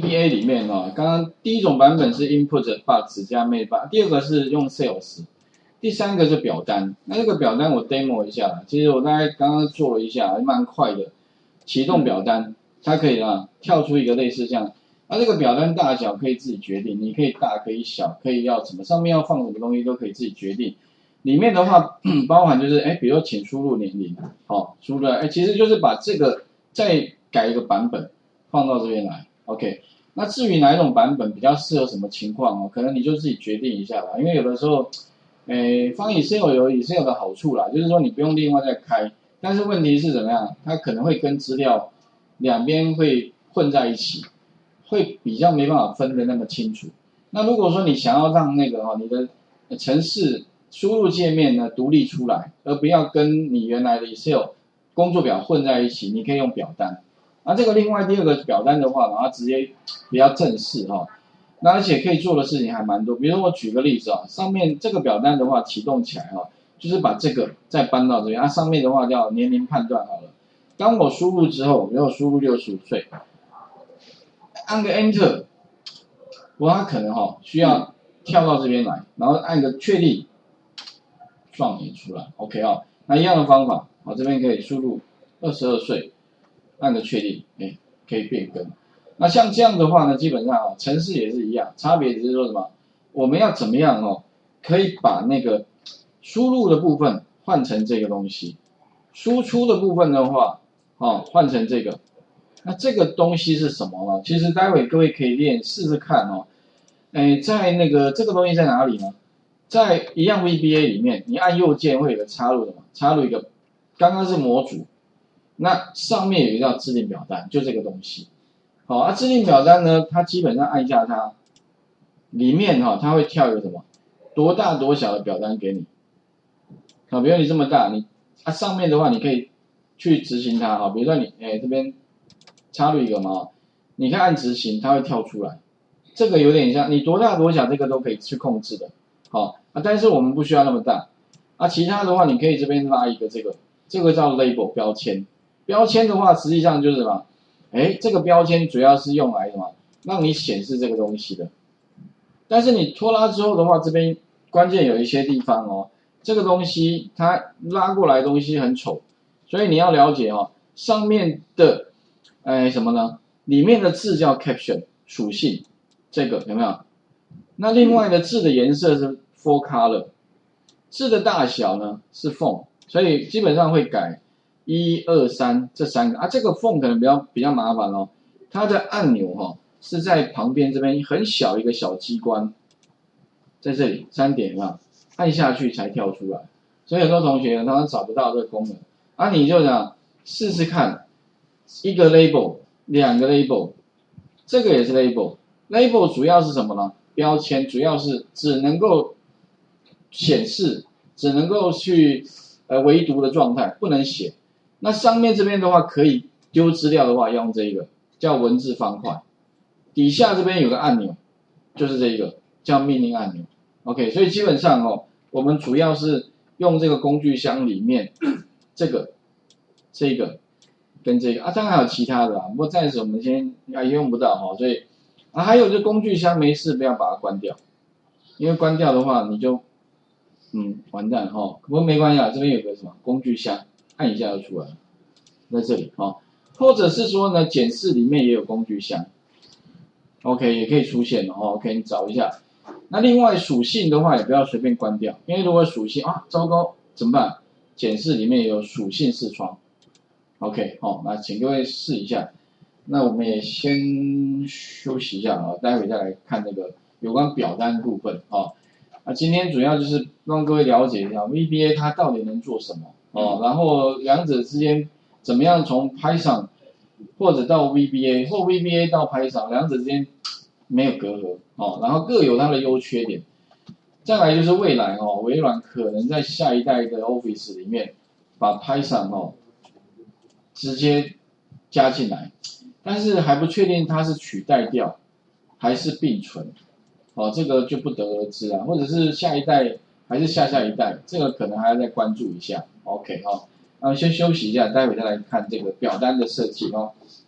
VBA 里面刚刚第一种版本是 Input Box 加 Main Box， 第二个是用 Sales， 第三个是表单。那这个表单我 demo 一下，其实我大概刚刚做了一下，蛮快的。启动表单，它可以跳出一个类似这样。那这个表单大小可以自己决定，你可以大可以小，可以要什么，上面要放什么东西都可以自己决定。里面的话包含就是比如说请输入年龄，输入其实就是把这个再改一个版本放到这边来 ，OK。那至于哪一种版本比较适合什么情况可能你就自己决定一下啦。因为有的时候，放 Excel 有 Excel 的好处啦，就是说你不用另外再开，但是问题是怎么样？它可能会跟资料两边会混在一起，会比较没办法分得那么清楚。那如果说你想要让那个你的程式输入界面呢独立出来，而不要跟你原来的 Excel 工作表混在一起，你可以用表单。那这个另外第二个表单的话，它直接比较正式那而且可以做的事情还蛮多。比如说我举个例子上面这个表单的话启动起来就是把这个再搬到这边，上面的话叫年龄判断好了。当我输入之后，比如我输入65岁，按个 Enter， 它可能需要跳到这边来，然后按个确定，状元出来 ，OK 那一样的方法，这边可以输入22岁，按个确定，可以变更。那像这样的话呢，基本上程式也是一样，差别只是说什么，我们要怎么样可以把那个输入的部分换成这个东西，输出的部分的话，换成这个。那这个东西是什么呢？其实待会各位可以试试看在那个这个东西在哪里呢？在一样 VBA 里面，你按右键会有个插入的嘛，插入一个，刚刚是模组，那上面有一个叫制定表单，就这个东西。制定表单呢，它基本上按下它，里面它会跳一个什么，多大多小的表单给你。比如你这么大，你上面的话你可以去执行它比如说你这边插入一个嘛，你可以按执行，它会跳出来。这个有点像你多大多小，这个都可以去控制的。但是我们不需要那么大。其他的话，你可以这边拉一个这个叫 label 标签。标签的话，实际上就是什么？这个标签主要是用来什么？让你显示这个东西的。但是你拖拉之后的话，这边关键有一些地方这个东西它拉过来的东西很丑，所以你要了解上面的什么呢？里面的字叫 caption 属性，这个有没有？那另外的字的颜色是 full color， 字的大小呢是 font， 所以基本上会改1、2、3这三个这个 font 可能比较麻烦它的按钮是在旁边这边很小一个小机关，在这里3点按下去才跳出来，所以很多同学他们找不到这个功能你就试试看，一个 label 2个 label， 这个也是 label 主要是什么呢？标签主要是只能够显示，只能够去唯读的状态，不能写。那上面这边的话可以丢资料的话，要用这个叫文字方块，底下这边有个按钮，就是这个叫命令按钮。OK， 所以基本上我们主要是用这个工具箱里面这个跟这个当然还有其他的不过暂时我们先也用不到所以还有这工具箱没事不要把它关掉，因为关掉的话你就完蛋不过没关系这边有个什么工具箱，按一下就出来了，在这里或者是说呢检视里面也有工具箱 ，OK 也可以出现OK 你找一下。那另外属性的话也不要随便关掉，因为如果属性糟糕怎么办？检视里面也有属性视窗 ，OK 那请各位试一下。那我们也先休息一下待会再来看那个有关表单部分今天主要就是让各位了解一下 VBA 它到底能做什么然后两者之间怎么样从 Python 或者到 VBA 或 VBA 到 Python 两者之间没有隔阂然后各有它的优缺点。再来就是未来微软可能在下一代的 Office 里面把 Python 直接加进来，但是还不确定它是取代掉还是并存这个就不得而知或者是下一代还是下下一代，这个可能还要再关注一下 OK 先休息一下，待会再来看这个表单的设计